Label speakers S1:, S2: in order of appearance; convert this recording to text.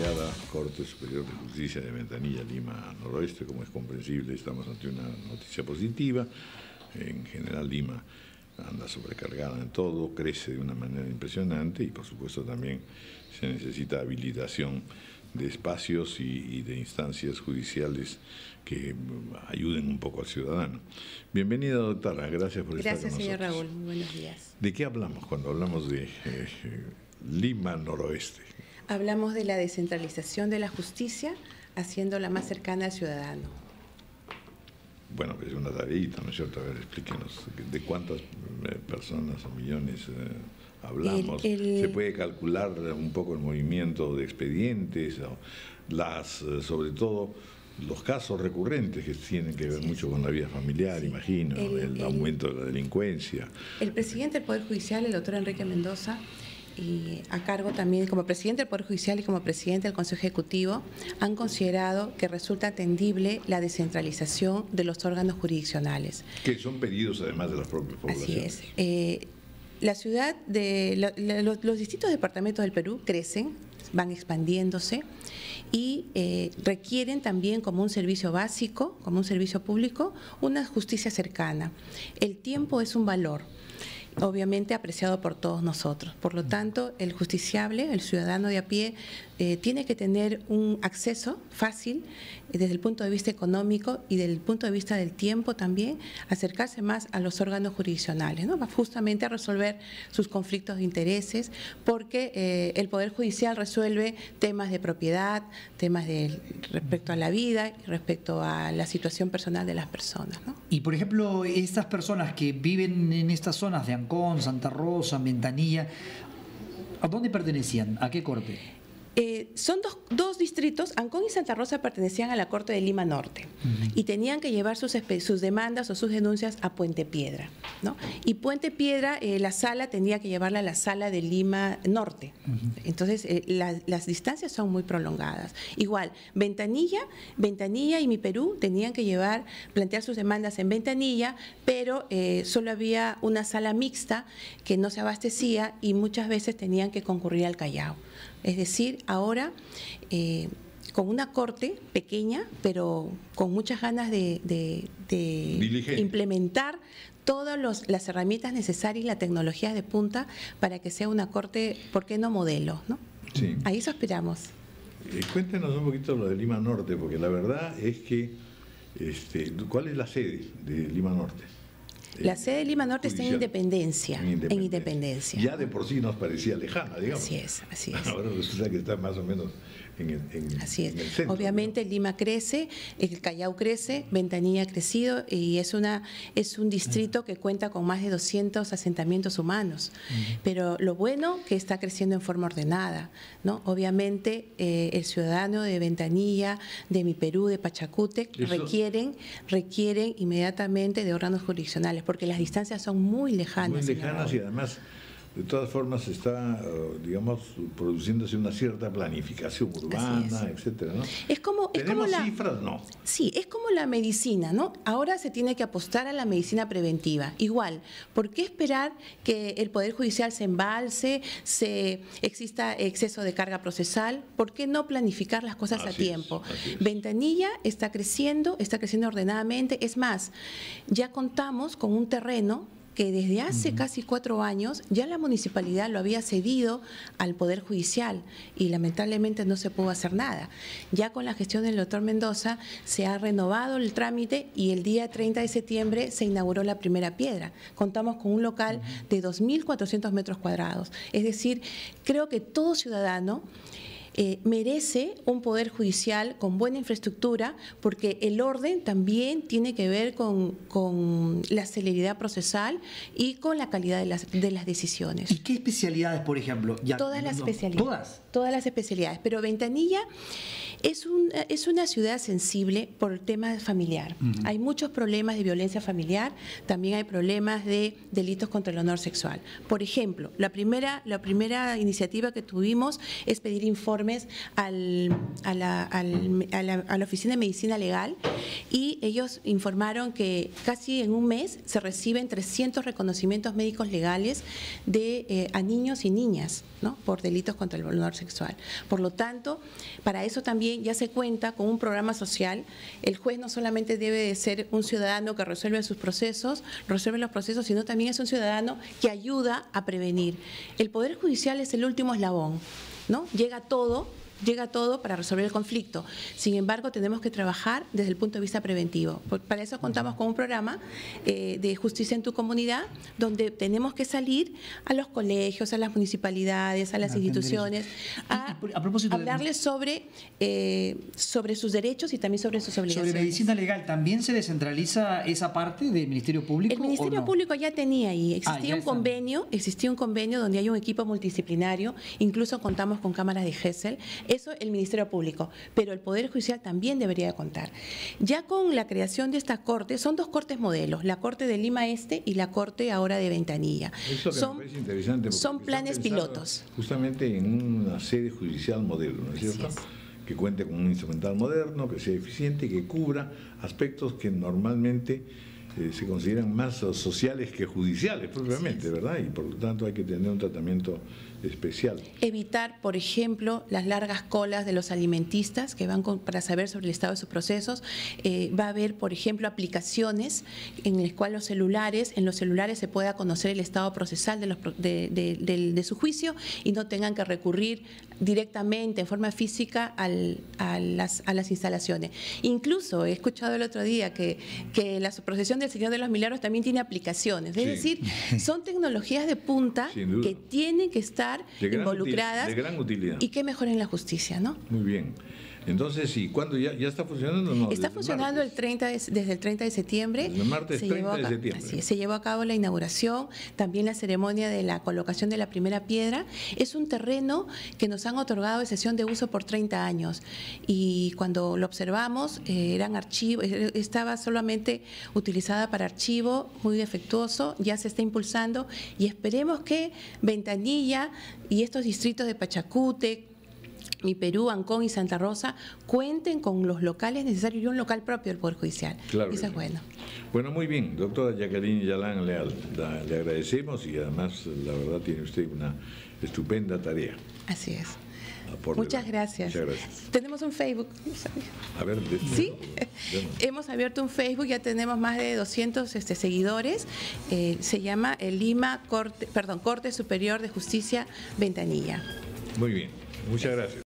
S1: laureada Corte Superior de Justicia de Ventanilla, Lima Noroeste. Como es comprensible, estamos ante una noticia positiva. En general, Lima anda sobrecargada en todo, crece de una manera impresionante y, por supuesto, también se necesita habilitación de espacios y de instancias judiciales que ayuden un poco al ciudadano. Bienvenida, doctora, gracias por estar con nosotros.
S2: Gracias, señor Raúl, muy buenos días.
S1: ¿De qué hablamos cuando hablamos de Lima Noroeste?
S2: Hablamos de la descentralización de la justicia, haciéndola más cercana al ciudadano.
S1: Bueno, es una tareita, ¿no es cierto? A ver, explíquenos, ¿de cuántas personas o millones hablamos? ¿Se puede calcular un poco el movimiento de expedientes, o sobre todo los casos recurrentes que tienen que ver mucho con la vida familiar, imagino, el aumento de la delincuencia?
S2: El presidente del Poder Judicial, el doctor Enrique Mendoza, y a cargo también como presidente del Poder Judicial y como presidente del Consejo Ejecutivo, han considerado que resulta atendible la descentralización de los órganos jurisdiccionales.
S1: Que son pedidos además de las propias poblaciones.
S2: Así es. La ciudad, los distintos departamentos del Perú crecen, van expandiéndose y requieren también, como un servicio básico, como un servicio público, una justicia cercana. El tiempo es un valor, obviamente apreciado por todos nosotros. Por lo tanto, el justiciable, el ciudadano de a pie, tiene que tener un acceso fácil desde el punto de vista económico y desde el punto de vista del tiempo también, acercarse más a los órganos jurisdiccionales, ¿no? Justamente a resolver sus conflictos de intereses, porque el Poder Judicial resuelve temas de propiedad, temas respecto a la vida, respecto a la situación personal de las personas, ¿no?
S3: Y, por ejemplo, estas personas que viven en estas zonas de Ancón, Santa Rosa, Ventanilla, ¿a dónde pertenecían? ¿A qué corte?
S2: Son dos distritos. Ancón y Santa Rosa pertenecían a la Corte de Lima Norte y tenían que llevar sus demandas o sus denuncias a Puente Piedra, ¿no? Y Puente Piedra, la sala tenía que llevarla a la sala de Lima Norte. Entonces, las distancias son muy prolongadas. Igual, Ventanilla y Mi Perú tenían que plantear sus demandas en Ventanilla, pero solo había una sala mixta que no se abastecía y muchas veces tenían que concurrir al Callao. Es decir, ahora con una corte pequeña, pero con muchas ganas de implementar todas las herramientas necesarias y la tecnología de punta para que sea una corte, ¿por qué no modelo, ¿no?
S1: Sí.
S2: A eso aspiramos.
S1: Cuéntenos un poquito lo de Lima Norte, porque la verdad es que, ¿cuál es la sede de Lima Norte?
S2: La sede de Lima Norte está en Independencia.
S1: Ya de por sí nos parecía lejana, digamos.
S2: Así es.
S1: Ahora resulta que está más o menos en el centro.
S2: Obviamente, ¿no? Lima crece, el Callao crece, Ventanilla ha crecido y es un distrito que cuenta con más de 200 asentamientos humanos. Pero lo bueno que está creciendo en forma ordenada, ¿no? Obviamente, el ciudadano de Ventanilla, de Mi Perú, de Pachacútec, requieren inmediatamente de órganos jurisdiccionales, porque las distancias son muy lejanas.
S1: Muy lejanas y además, de todas formas, está, digamos, produciéndose una cierta planificación urbana, etcétera, ¿no? ¿Tenemos cifras? No.
S2: Sí, es como la medicina, ¿no? Ahora se tiene que apostar a la medicina preventiva. Igual, ¿por qué esperar que el Poder Judicial se embalse, exista exceso de carga procesal? ¿Por qué no planificar las cosas a tiempo? Ventanilla está creciendo ordenadamente. Es más, ya contamos con un terreno que desde hace casi 4 años ya la municipalidad lo había cedido al Poder Judicial y lamentablemente no se pudo hacer nada. Ya con la gestión del doctor Mendoza se ha renovado el trámite y el día 30 de septiembre se inauguró la primera piedra. Contamos con un local de 2.400 metros cuadrados. Es decir, creo que todo ciudadano merece un poder judicial con buena infraestructura, porque el orden también tiene que ver con la celeridad procesal y con la calidad de las decisiones.
S3: ¿Y qué especialidades, por ejemplo?
S2: Todas las especialidades. Todas las especialidades, pero Ventanilla es una ciudad sensible por el tema familiar. Hay muchos problemas de violencia familiar, también hay problemas de delitos contra el honor sexual. Por ejemplo, la primera iniciativa que tuvimos es pedir informes informes a la Oficina de Medicina Legal, y ellos informaron que casi en un mes se reciben 300 reconocimientos médicos legales a niños y niñas, ¿no?, por delitos contra el honor sexual. Por lo tanto, para eso también ya se cuenta con un programa social. El juez no solamente debe de ser un ciudadano que resuelve los procesos, sino también es un ciudadano que ayuda a prevenir. El Poder Judicial es el último eslabón, ¿no? Llega todo para resolver el conflicto. Sin embargo, tenemos que trabajar desde el punto de vista preventivo. Para eso contamos con un programa de justicia en tu comunidad, donde tenemos que salir a los colegios, a las municipalidades, a las instituciones, a hablarles sobre sus derechos y también sobre sus obligaciones.
S3: Sobre medicina legal, ¿también se descentraliza esa parte del Ministerio Público?
S2: El Ministerio Público ya tenía ahí, existía un convenio donde hay un equipo multidisciplinario, incluso contamos con cámaras de GESEL. Eso el Ministerio Público, pero el Poder Judicial también debería contar. Ya con la creación de esta corte, son dos cortes modelos, la Corte de Lima Este y la Corte ahora de Ventanilla.
S1: Eso que me parece interesante,
S2: son planes pilotos.
S1: Justamente en una sede judicial modelo, ¿no es cierto? Que cuente con un instrumental moderno, que sea eficiente y que cubra aspectos que normalmente se consideran más sociales que judiciales propiamente, ¿verdad? Y por lo tanto hay que tener un tratamiento especial.
S2: Evitar, por ejemplo, las largas colas de los alimentistas que van para saber sobre el estado de sus procesos. Va a haber, por ejemplo, aplicaciones en las cuales en los celulares se pueda conocer el estado procesal de su juicio y no tengan que recurrir directamente en forma física a las instalaciones. Incluso he escuchado el otro día que la procesión del Señor de los Milagros también tiene aplicaciones. Es decir, son tecnologías de punta que tienen que estar involucradas
S1: de gran utilidad.
S2: Y que mejoren la justicia, ¿no?
S1: Muy bien. Entonces, ¿y cuándo ya está funcionando? No,
S2: está funcionando desde el 30 de septiembre.
S1: Desde el martes 30 de septiembre.
S2: Así es, se llevó a cabo la inauguración, también la ceremonia de la colocación de la primera piedra. Es un terreno que nos han otorgado de cesión de uso por 30 años. Y cuando lo observamos, eran archivos, estaba solamente utilizada para archivo, muy defectuoso, ya se está impulsando y esperemos que Ventanilla y estos distritos de Pachacútec, Mi Perú, Ancón y Santa Rosa cuenten con los locales necesarios y un local propio del Poder Judicial.
S1: Claro.
S2: Eso es bueno.
S1: Bueno, muy bien, doctora Jacqueline Yalán Leal, le agradecemos y además, la verdad, tiene usted una estupenda tarea.
S2: Así es. Muchas gracias.
S1: Muchas gracias.
S2: Tenemos un Facebook.
S1: A ver,
S2: ¿sí? Hemos abierto un Facebook, ya tenemos más de 200 seguidores. Se llama el Corte Superior de Justicia Ventanilla.
S1: Muy bien, muchas gracias.